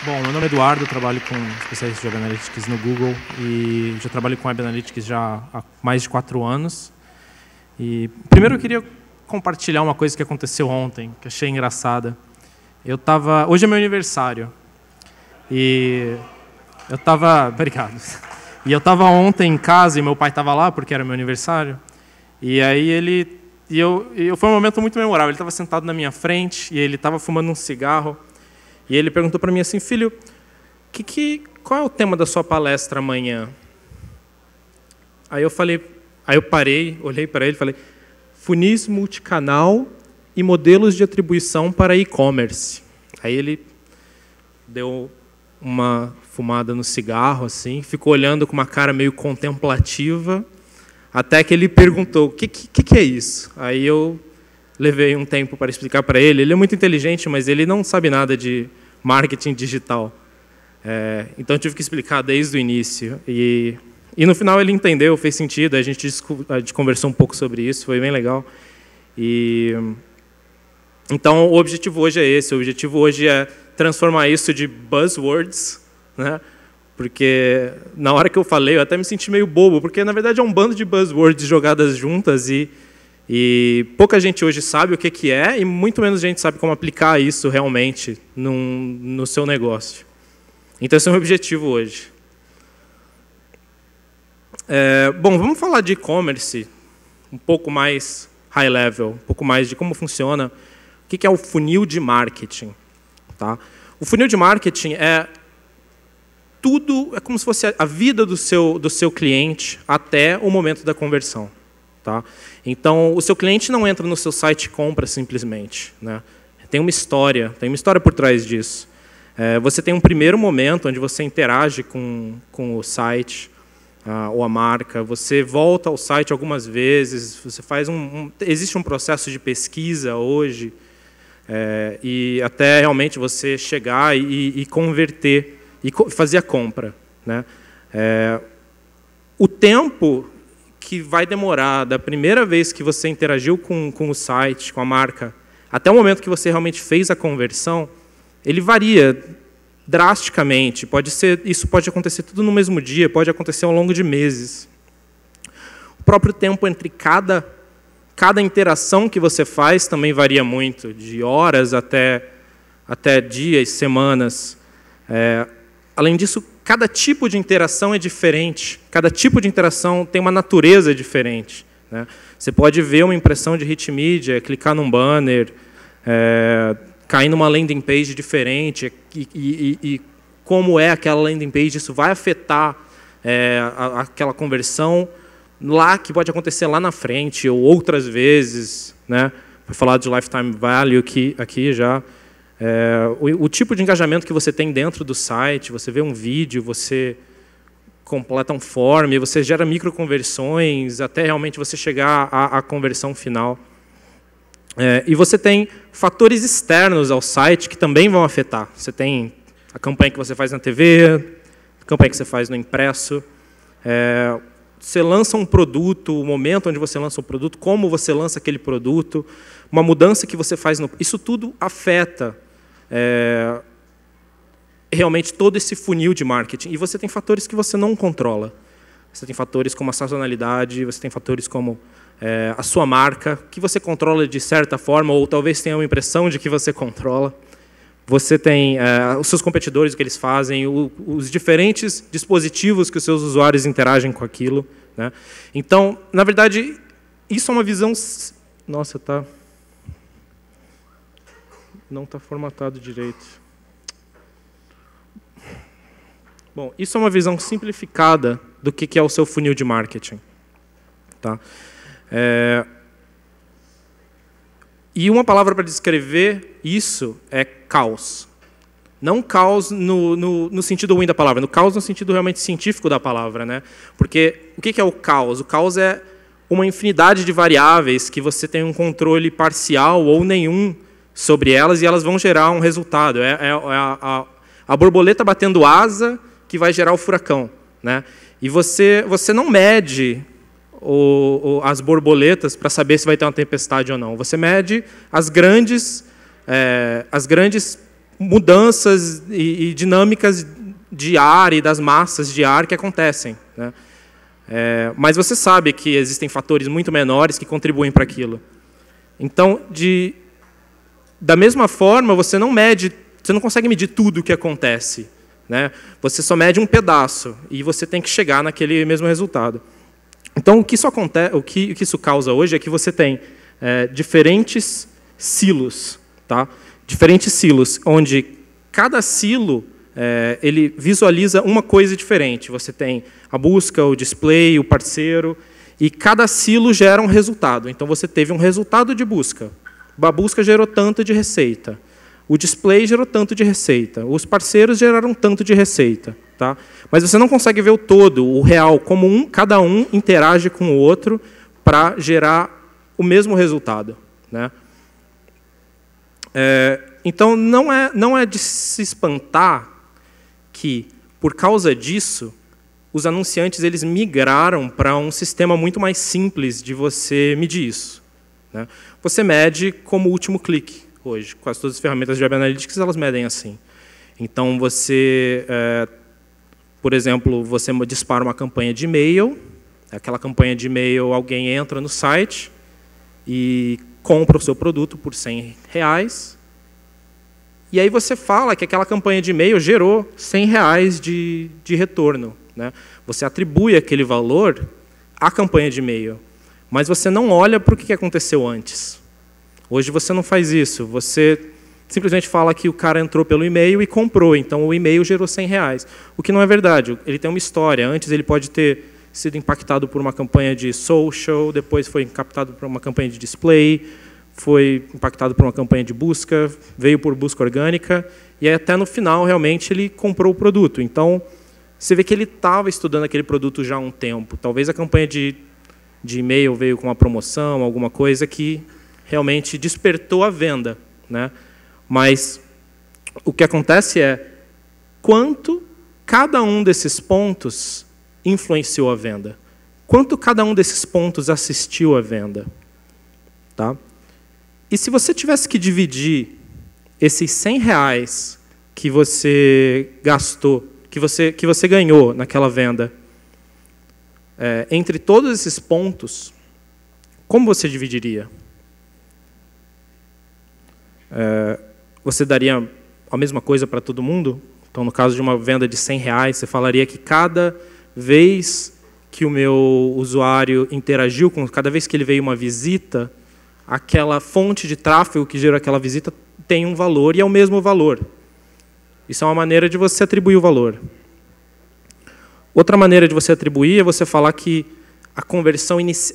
Bom, meu nome é Eduardo, eu trabalho com especialista de Web Analytics no Google e já trabalho com Web Analytics já há mais de 4 anos. E primeiro eu queria compartilhar uma coisa que aconteceu ontem, que achei engraçada. Hoje é meu aniversário e eu estava... Obrigado. E eu estava ontem em casa e meu pai estava lá porque era meu aniversário. E aí foi um momento muito memorável. Ele estava sentado na minha frente e ele estava fumando um cigarro. E ele perguntou para mim assim, filho, qual é o tema da sua palestra amanhã? Aí eu parei, olhei para ele e falei, funis multicanal e modelos de atribuição para e-commerce. Aí ele deu uma fumada no cigarro, assim, ficou olhando com uma cara meio contemplativa, até que ele perguntou, o que é isso? Aí eu levei um tempo para explicar para ele. Ele é muito inteligente, mas ele não sabe nada de marketing digital. Então eu tive que explicar desde o início. E no final ele entendeu, fez sentido. A gente conversou um pouco sobre isso, foi bem legal. Então o objetivo hoje é esse. O objetivo hoje é transformar isso de buzzwords, né? Porque na hora que eu falei, eu até me senti meio bobo, porque na verdade é um bando de buzzwords jogadas juntas e pouca gente hoje sabe o que é e muito menos gente sabe como aplicar isso realmente no seu negócio. Então, esse é o meu objetivo hoje. Bom, vamos falar de e-commerce um pouco mais high level, um pouco mais de como funciona, o que é o funil de marketing. Tá? O funil de marketing é como se fosse a vida do seu cliente até o momento da conversão. Tá? Então, o seu cliente não entra no seu site e compra simplesmente, né? Tem uma história por trás disso. Você tem um primeiro momento onde você interage com o site ou a marca, você volta ao site algumas vezes, você faz existe um processo de pesquisa hoje, e até realmente você chegar e converter, e fazer a compra, né? O tempo que vai demorar da primeira vez que você interagiu com o site, com a marca, até o momento que você realmente fez a conversão, ele varia drasticamente. Isso pode acontecer tudo no mesmo dia, pode acontecer ao longo de meses. O próprio tempo entre cada interação que você faz também varia muito, de horas até dias, semanas. Além disso, cada tipo de interação é diferente. Cada tipo de interação tem uma natureza diferente, né? Você pode ver uma impressão de hit media, clicar num banner, cair numa landing page diferente, e como é aquela landing page, isso vai afetar aquela conversão lá, que pode acontecer lá na frente, ou outras vezes, né? Vou falar de lifetime value aqui já. O tipo de engajamento que você tem dentro do site, você vê um vídeo, você completa um form, você gera microconversões, até realmente você chegar à conversão final. E você tem fatores externos ao site que também vão afetar. Você tem a campanha que você faz na TV, a campanha que você faz no impresso. Você lança um produto, o momento onde você lança o produto, como você lança aquele produto, uma mudança que você faz. Isso tudo afeta realmente todo esse funil de marketing. E você tem fatores que você não controla. Você tem fatores como a sazonalidade, você tem fatores como a sua marca, que você controla de certa forma, ou talvez tenha uma impressão de que você controla. Você tem os seus competidores, o que eles fazem, os diferentes dispositivos que os seus usuários interagem com aquilo, né? Então, na verdade, isso é uma visão... Nossa, não está formatado direito. Bom, isso é uma visão simplificada do que é o seu funil de marketing. Tá? E uma palavra para descrever isso é caos. Não caos no sentido ruim da palavra, no caos no sentido realmente científico da palavra, né? Porque o que é o caos? O caos é uma infinidade de variáveis que você tem um controle parcial ou nenhum sobre elas, e elas vão gerar um resultado. A borboleta batendo asa que vai gerar o furacão, né? E você não mede as borboletas para saber se vai ter uma tempestade ou não. Você mede as grandes mudanças e dinâmicas de ar e das massas de ar que acontecem, né? Mas você sabe que existem fatores muito menores que contribuem para aquilo. Então, da mesma forma, você não consegue medir tudo o que acontece, né? Você só mede um pedaço e você tem que chegar naquele mesmo resultado. Então, o que isso causa hoje é que você tem diferentes silos, tá? Diferentes silos, onde cada silo ele visualiza uma coisa diferente. Você tem a busca, o display, o parceiro, e cada silo gera um resultado. Então, você teve um resultado de busca. A busca gerou tanto de receita. O display gerou tanto de receita. Os parceiros geraram tanto de receita. Tá? Mas você não consegue ver o todo, o real, como cada um interage com o outro para gerar o mesmo resultado, né? Então, não é de se espantar que, por causa disso, os anunciantes eles migraram para um sistema muito mais simples de você medir isso, né? Você mede como último clique hoje. Quase todas as ferramentas de Web Analytics elas medem assim. Então, por exemplo, você dispara uma campanha de e-mail. Aquela campanha de e-mail, alguém entra no site e compra o seu produto por R$100. E aí você fala que aquela campanha de e-mail gerou R$100 de retorno, né? Você atribui aquele valor à campanha de e-mail, mas você não olha para o que aconteceu antes. Hoje você não faz isso. Você simplesmente fala que o cara entrou pelo e-mail e comprou, então o e-mail gerou R$100. O que não é verdade. Ele tem uma história. Antes ele pode ter sido impactado por uma campanha de social, depois foi impactado por uma campanha de display, foi impactado por uma campanha de busca, veio por busca orgânica, e aí, até no final, realmente, ele comprou o produto. Então, você vê que ele estava estudando aquele produto já há um tempo. Talvez a campanha de e-mail veio com uma promoção, alguma coisa que realmente despertou a venda, né? Mas o que acontece é quanto cada um desses pontos influenciou a venda. Quanto cada um desses pontos assistiu à venda. Tá? E se você tivesse que dividir esses R$100 que você gastou, que você ganhou naquela venda, entre todos esses pontos, como você dividiria? Você daria a mesma coisa para todo mundo? Então, no caso de uma venda de R$100, você falaria que cada vez que o meu usuário interagiu cada vez que ele veio uma visita, aquela fonte de tráfego que gerou aquela visita tem um valor e é o mesmo valor. Isso é uma maneira de você atribuir o valor. Outra maneira de você atribuir é você falar que a conversão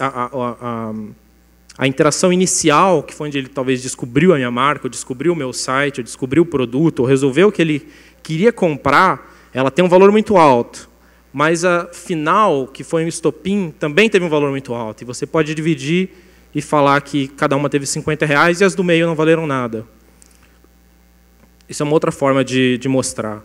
a interação inicial, que foi onde ele talvez descobriu a minha marca, ou descobriu o meu site, ou descobriu o produto, ou resolveu que ele queria comprar, ela tem um valor muito alto. Mas a final, que foi um estopim, também teve um valor muito alto. E você pode dividir e falar que cada uma teve R$50 e as do meio não valeram nada. Isso é uma outra forma de mostrar.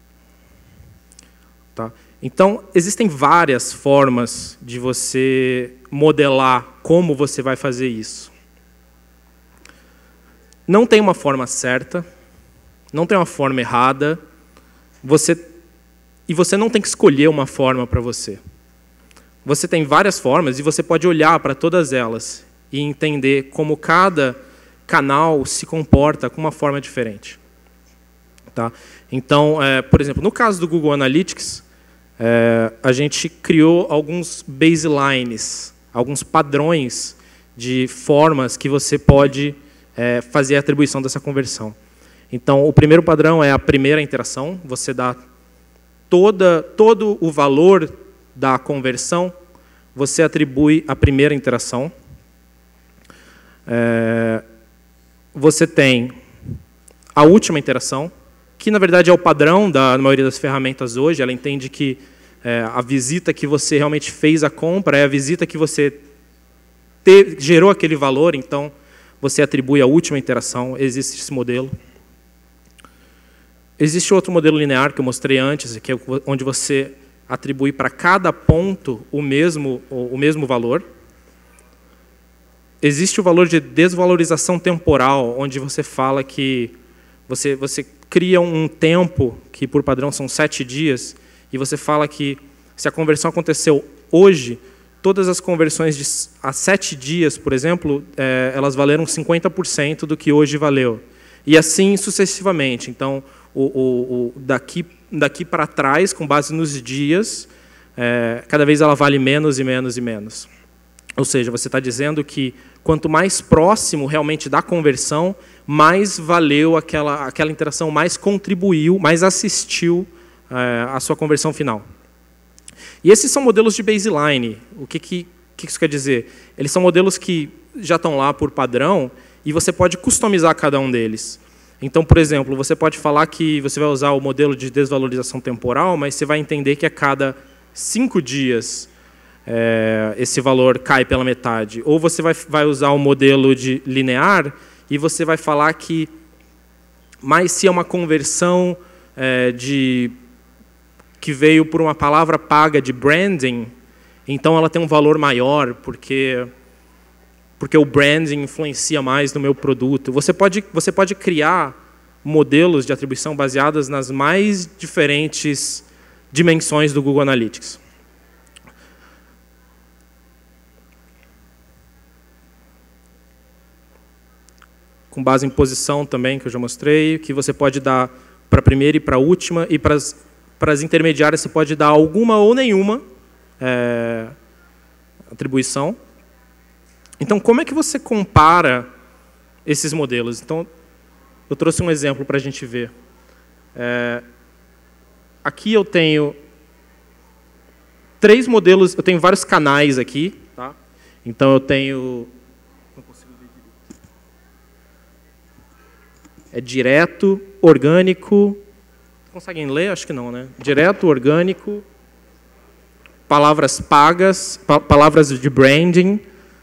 Tá? Então, existem várias formas de você modelar como você vai fazer isso. Não tem uma forma certa, não tem uma forma errada, e você não tem que escolher uma forma para você. Você tem várias formas e você pode olhar para todas elas e entender como cada canal se comporta com uma forma diferente. Tá? Então, por exemplo, no caso do Google Analytics, a gente criou alguns baselines, alguns padrões de formas que você pode fazer a atribuição dessa conversão. Então, o primeiro padrão é a primeira interação. Você dá todo o valor da conversão, você atribui à primeira interação. Você tem a última interação, que, na verdade, é o padrão da maioria das ferramentas hoje. Ela entende que a visita que você realmente fez a compra é a visita que você gerou aquele valor, então você atribui a última interação. Existe esse modelo. Existe outro modelo linear que eu mostrei antes, que é onde você atribui para cada ponto o mesmo valor. Existe o valor de desvalorização temporal, onde você fala que você cria um tempo, que por padrão são 7 dias, e você fala que se a conversão aconteceu hoje, todas as conversões há 7 dias, por exemplo, elas valeram 50% do que hoje valeu. E assim sucessivamente. Então, daqui para trás, com base nos dias, cada vez ela vale menos e menos e menos. Ou seja, você está dizendo que quanto mais próximo realmente da conversão, mais valeu aquela interação, mais contribuiu, mais assistiu à sua conversão final. E esses são modelos de baseline. O que isso quer dizer? Eles são modelos que já estão lá por padrão e você pode customizar cada um deles. Então, por exemplo, você pode falar que você vai usar o modelo de desvalorização temporal, mas você vai entender que a cada 5 dias esse valor cai pela metade. Ou você vai usar o modelo de linear e você vai falar que, mas se é uma conversão que veio por uma palavra paga de branding, então ela tem um valor maior, porque o branding influencia mais no meu produto. Você pode criar modelos de atribuição baseadas nas mais diferentes dimensões do Google Analytics. Com base em posição também, que eu já mostrei, que você pode dar para a primeira e para a última, e para as intermediárias você pode dar alguma ou nenhuma atribuição. Então, como é que você compara esses modelos? Então, eu trouxe um exemplo para a gente ver. Aqui eu tenho 3 modelos, eu tenho vários canais aqui. Tá? Então, eu tenho... Não consigo ver direito. É direto, orgânico... Conseguem ler? Acho que não, né? Direto, orgânico, palavras pagas, palavras de branding,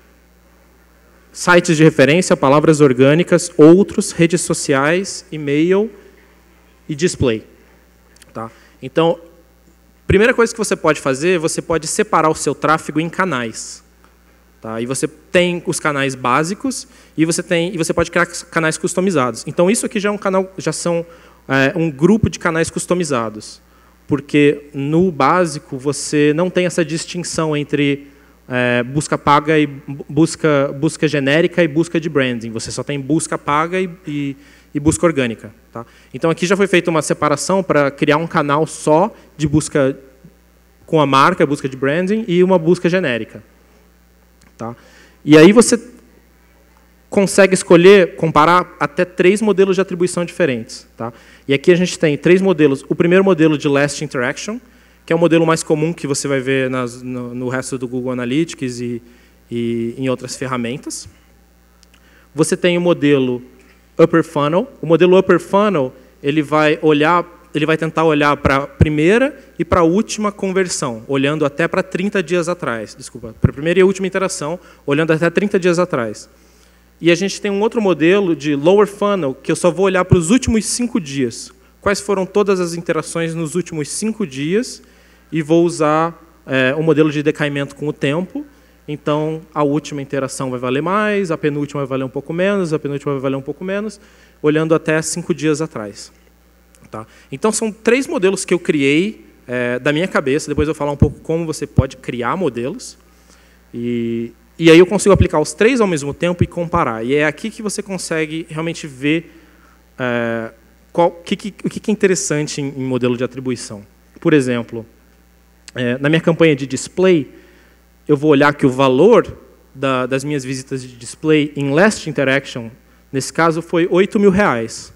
sites de referência, palavras orgânicas, outros, redes sociais, e-mail e display. Tá? Então, primeira coisa que você pode fazer, você pode separar o seu tráfego em canais. Tá? E você tem os canais básicos e você pode criar canais customizados. Então, isso aqui já são um grupo de canais customizados, porque no básico você não tem essa distinção entre busca paga e busca genérica e busca de branding. Você só tem busca paga e busca orgânica. Tá? Então aqui já foi feita uma separação para criar um canal só de busca com a marca, busca de branding, e uma busca genérica. Tá? E aí você consegue escolher, comparar até 3 modelos de atribuição diferentes. Tá? E aqui a gente tem 3 modelos. O primeiro modelo de Last Interaction, que é o modelo mais comum que você vai ver no resto do Google Analytics e em outras ferramentas. Você tem o modelo Upper Funnel. O modelo Upper Funnel ele vai tentar olhar para a primeira e para a última conversão, olhando até para 30 dias atrás. Desculpa, para a primeira e a última interação, olhando até 30 dias atrás. E a gente tem um outro modelo de Lower Funnel, que eu só vou olhar para os últimos 5 dias. Quais foram todas as interações nos últimos 5 dias, e vou usar um modelo de decaimento com o tempo. Então, a última interação vai valer mais, a penúltima vai valer um pouco menos, a penúltima vai valer um pouco menos, olhando até 5 dias atrás. Tá? Então, são 3 modelos que eu criei da minha cabeça. Depois eu vou falar um pouco como você pode criar modelos. E aí eu consigo aplicar os 3 ao mesmo tempo e comparar. E é aqui que você consegue realmente ver o que é interessante em modelo de atribuição. Por exemplo, na minha campanha de display, eu vou olhar que o valor das minhas visitas de display em Last Interaction, nesse caso, foi R$8.000.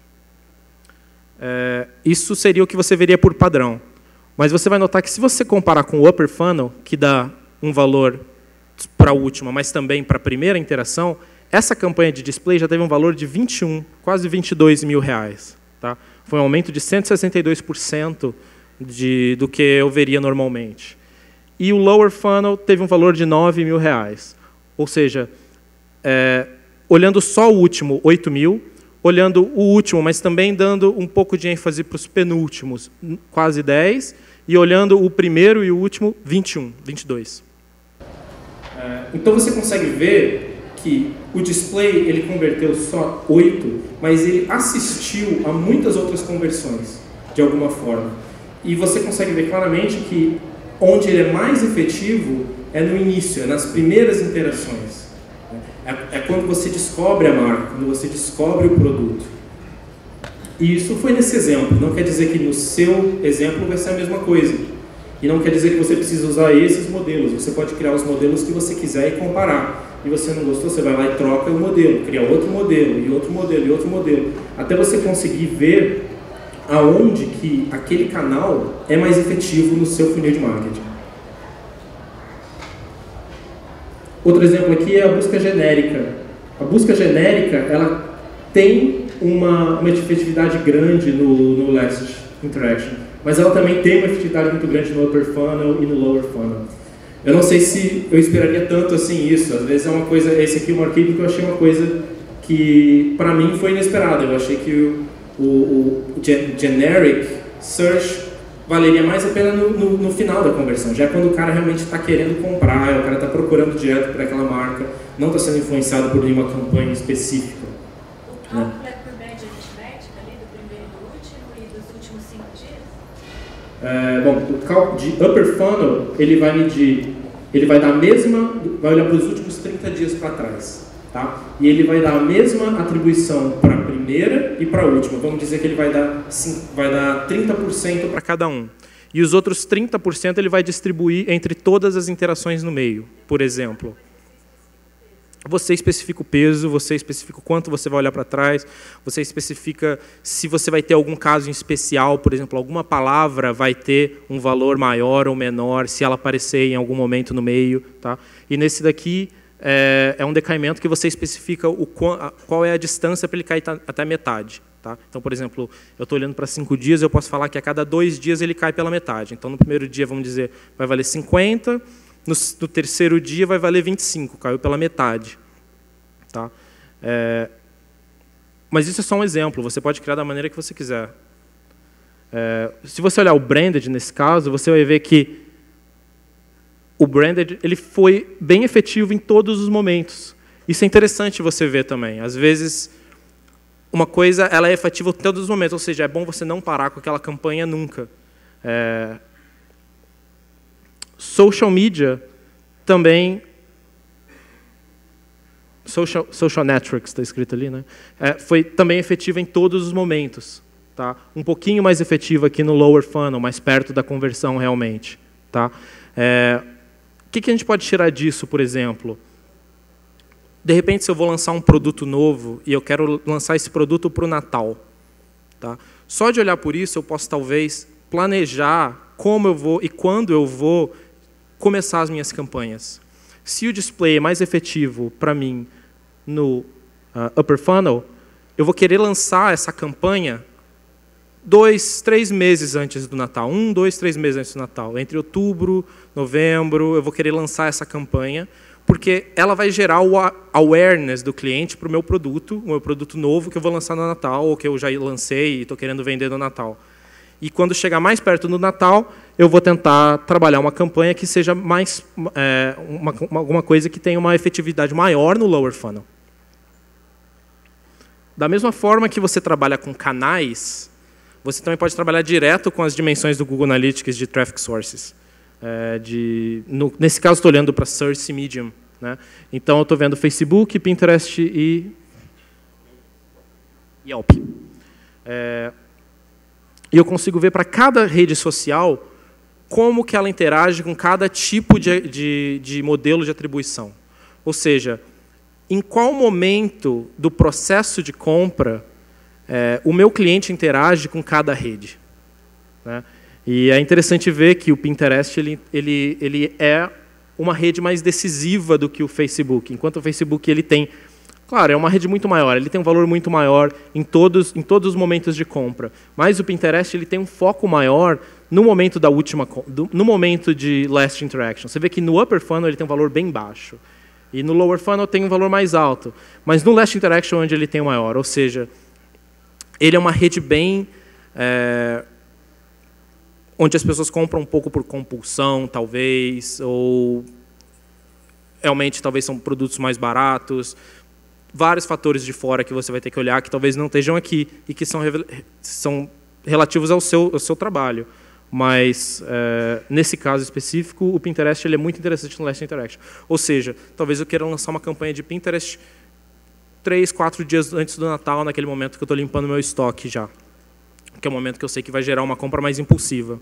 Isso seria o que você veria por padrão. Mas você vai notar que se você comparar com o Upper Funnel, que dá um valor para a última, mas também para a primeira interação, essa campanha de display já teve um valor de quase R$22.000. Tá? Foi um aumento de 162% do que eu veria normalmente. E o Lower Funnel teve um valor de R$9.000. Ou seja, olhando só o último, 8.000, olhando o último, mas também dando um pouco de ênfase para os penúltimos, quase 10, e olhando o primeiro e o último, 22. Então você consegue ver que o display ele converteu só 8, mas ele assistiu a muitas outras conversões, de alguma forma. E você consegue ver claramente que onde ele é mais efetivo é no início, é nas primeiras interações. É quando você descobre a marca, quando você descobre o produto. E isso foi nesse exemplo. Não quer dizer que no seu exemplo vai ser a mesma coisa. E não quer dizer que você precisa usar esses modelos. Você pode criar os modelos que você quiser e comparar. E você não gostou, você vai lá e troca o modelo, cria outro modelo, e outro modelo, e outro modelo. Até você conseguir ver aonde que aquele canal é mais efetivo no seu funil de marketing. Outro exemplo aqui é a busca genérica. A busca genérica, ela tem uma efetividade grande no Last Interaction, mas ela também tem uma efetividade muito grande no Upper Funnel e no Lower Funnel. Eu não sei se eu esperaria tanto assim isso. Às vezes é uma coisa, esse aqui é um arquivo que eu achei uma coisa que para mim foi inesperada. Eu achei que o generic search valeria mais a pena no final da conversão, já quando o cara realmente está querendo comprar, o cara está procurando direto para aquela marca, não está sendo influenciado por nenhuma campanha específica. O cálculo é por média aritmética ali, do primeiro e do último e dos últimos 5 dias? Bom, o cálculo de Upper Funnel, ele vai medir, ele vai dar a mesma, vai olhar para os últimos 30 dias para trás, tá? E ele vai dar a mesma atribuição para a primeira e para a última. Vamos dizer que ele vai dar 30% para cada um. E os outros 30% ele vai distribuir entre todas as interações no meio, por exemplo. Você especifica o peso, você especifica o quanto você vai olhar para trás, você especifica se você vai ter algum caso em especial, por exemplo, alguma palavra vai ter um valor maior ou menor, se ela aparecer em algum momento no meio. Tá? E nesse daqui é um decaimento que você especifica qual é a distância para ele cair até metade. Tá? Então, por exemplo, eu estou olhando para 5 dias, eu posso falar que a cada 2 dias ele cai pela metade. Então, no primeiro dia, vamos dizer, vai valer 50, no terceiro dia vai valer 25, caiu pela metade. Tá? Mas isso é só um exemplo, você pode criar da maneira que você quiser. Se você olhar o branded nesse caso, você vai ver que o branded ele foi bem efetivo em todos os momentos. Isso é interessante você ver também. Às vezes, uma coisa ela é efetiva em todos os momentos, ou seja, é bom você não parar com aquela campanha nunca. Social media também... Social Networks, está escrito ali, né? Foi também efetiva em todos os momentos. Tá? Um pouquinho mais efetiva aqui no Lower Funnel, mais perto da conversão realmente. Tá? O que a gente pode tirar disso, por exemplo? De repente, se eu vou lançar um produto novo e eu quero lançar esse produto para o Natal. Tá? Só de olhar por isso, eu posso talvez planejar como eu vou e quando eu vou começar as minhas campanhas. Se o display é mais efetivo para mim no Upper Funnel, eu vou querer lançar essa campanha 2, 3 meses antes do Natal. 1, 2, 3 meses antes do Natal. Entre outubro, novembro, eu vou querer lançar essa campanha, porque ela vai gerar o awareness do cliente para o meu produto novo que eu vou lançar no Natal, ou que eu já lancei e estou querendo vender no Natal. E quando chegar mais perto do Natal, eu vou tentar trabalhar uma campanha que seja mais alguma coisa que tenha uma efetividade maior no Lower Funnel. Da mesma forma que você trabalha com canais, você também pode trabalhar direto com as dimensões do Google Analytics de Traffic Sources. Nesse caso, estou olhando para Search e Medium. Né? Então, eu estou vendo Facebook, Pinterest e Yelp. E eu consigo ver para cada rede social como que ela interage com cada tipo de modelo de atribuição. Ou seja, em qual momento do processo de compra o meu cliente interage com cada rede. Né? E é interessante ver que o Pinterest ele é uma rede mais decisiva do que o Facebook. Enquanto o Facebook ele tem... Claro, é uma rede muito maior, ele tem um valor muito maior em todos os momentos de compra. Mas o Pinterest ele tem um foco maior no momento no momento de Last Interaction. Você vê que no Upper Funnel ele tem um valor bem baixo. E no Lower Funnel tem um valor mais alto. Mas no Last Interaction onde ele tem o maior. Ou seja, ele é uma rede bem... onde as pessoas compram um pouco por compulsão, talvez, ou... realmente talvez são produtos mais baratos, vários fatores de fora que você vai ter que olhar, que talvez não estejam aqui e que são relativos ao seu trabalho. Mas, nesse caso específico, o Pinterest ele é muito interessante no Last Interaction. Ou seja, talvez eu queira lançar uma campanha de Pinterest 3, 4 dias antes do Natal, naquele momento que eu estou limpando meu estoque já. Que é o momento que eu sei que vai gerar uma compra mais impulsiva.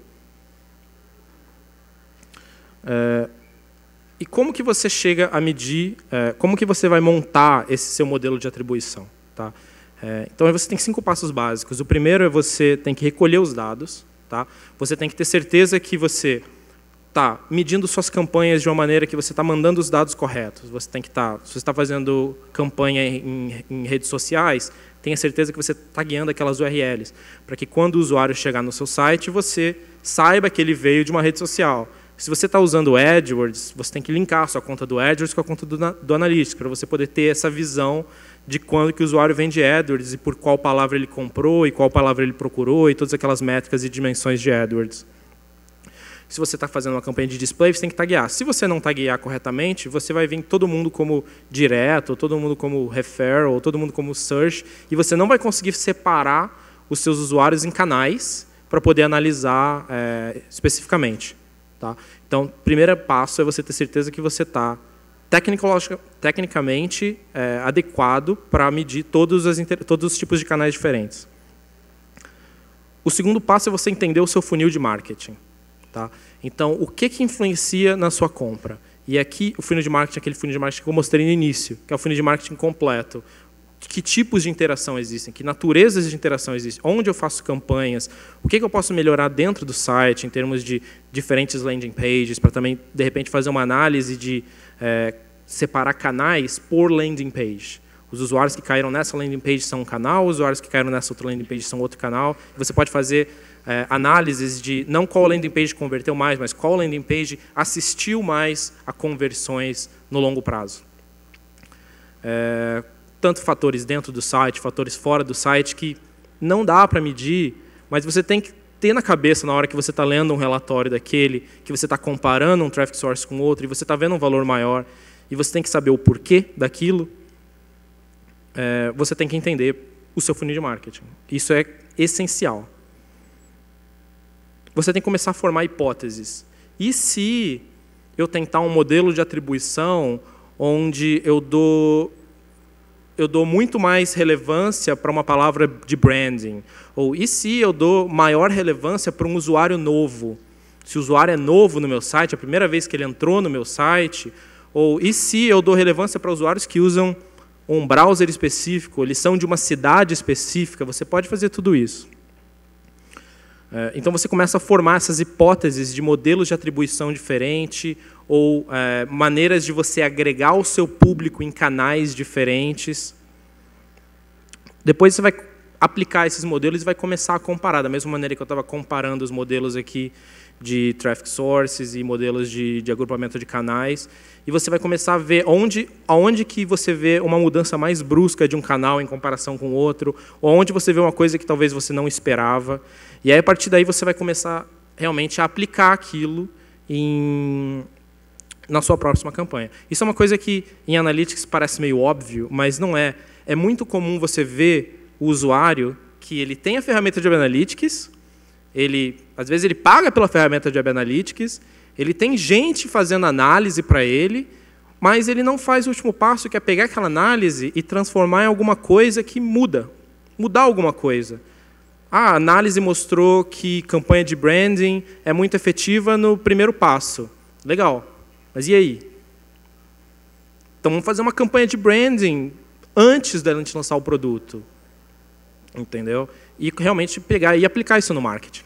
E como que você chega a medir, como que você vai montar esse seu modelo de atribuição? Tá? Então, você tem 5 passos básicos. O primeiro é você tem que recolher os dados. Tá? Você tem que ter certeza que você está medindo suas campanhas de uma maneira que você está mandando os dados corretos. Você tem que estar, se você está fazendo campanha em redes sociais, tenha certeza que você está guiando aquelas URLs, para que quando o usuário chegar no seu site, você saiba que ele veio de uma rede social. Se você está usando o AdWords, você tem que linkar a sua conta do AdWords com a conta do Analytics, para você poder ter essa visão de quando que o usuário vem de AdWords e por qual palavra ele comprou e qual palavra ele procurou e todas aquelas métricas e dimensões de AdWords. Se você está fazendo uma campanha de display, você tem que taguear. Se você não taguear corretamente, você vai vir todo mundo como direto, ou todo mundo como referral, ou todo mundo como search, e você não vai conseguir separar os seus usuários em canais para poder analisar especificamente. Tá? Então, o primeiro passo é você ter certeza que você está tecnicamente adequado para medir todos os tipos de canais diferentes. O segundo passo é você entender o seu funil de marketing. Tá? Então, o que influencia na sua compra? E aqui, o funil de marketing é aquele funil de marketing que eu mostrei no início, que é o funil de marketing completo. Que tipos de interação existem? Que naturezas de interação existem? Onde eu faço campanhas? O que eu posso melhorar dentro do site, em termos de diferentes landing pages, para também, de repente, fazer uma análise de separar canais por landing page. Os usuários que caíram nessa landing page são um canal, os usuários que caíram nessa outra landing page são outro canal. Você pode fazer análises de não qual landing page converteu mais, mas qual landing page assistiu mais a conversões no longo prazo. Tanto fatores dentro do site, fatores fora do site, que não dá para medir, mas você tem que ter na cabeça, na hora que você está lendo um relatório daquele, que você está comparando um traffic source com outro, e você está vendo um valor maior, e você tem que saber o porquê daquilo, você tem que entender o seu funil de marketing. Isso é essencial. Você tem que começar a formar hipóteses. E se eu tentar um modelo de atribuição onde eu dou muito mais relevância para uma palavra de branding? Ou e se eu dou maior relevância para um usuário novo? Se o usuário é novo no meu site, a primeira vez que ele entrou no meu site, ou e se eu dou relevância para usuários que usam um browser específico, eles são de uma cidade específica, você pode fazer tudo isso. Então você começa a formar essas hipóteses de modelos de atribuição diferente, ou maneiras de você agregar o seu público em canais diferentes. Depois você vai aplicar esses modelos e vai começar a comparar, da mesma maneira que eu estava comparando os modelos aqui de traffic sources e modelos de agrupamento de canais, e você vai começar a ver aonde que você vê uma mudança mais brusca de um canal em comparação com o outro, ou onde você vê uma coisa que talvez você não esperava, e aí a partir daí você vai começar realmente a aplicar aquilo na sua próxima campanha. Isso é uma coisa que em Analytics parece meio óbvio, mas não é. É muito comum você ver o usuário que ele tem a ferramenta de Web Analytics, às vezes ele paga pela ferramenta de Web Analytics, ele tem gente fazendo análise para ele, mas ele não faz o último passo, que é pegar aquela análise e transformar em alguma coisa que mudar alguma coisa. A análise mostrou que campanha de branding é muito efetiva no primeiro passo. Legal, mas e aí? Então vamos fazer uma campanha de branding antes da gente lançar o produto. Entendeu? E realmente pegar e aplicar isso no marketing.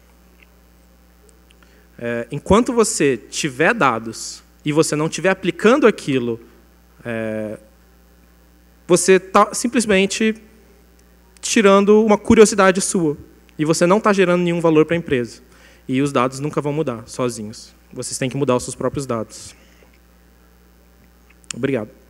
Enquanto você tiver dados e você não estiver aplicando aquilo, você está simplesmente tirando uma curiosidade sua. E você não está gerando nenhum valor para a empresa. E os dados nunca vão mudar sozinhos. Vocês têm que mudar os seus próprios dados. Obrigado.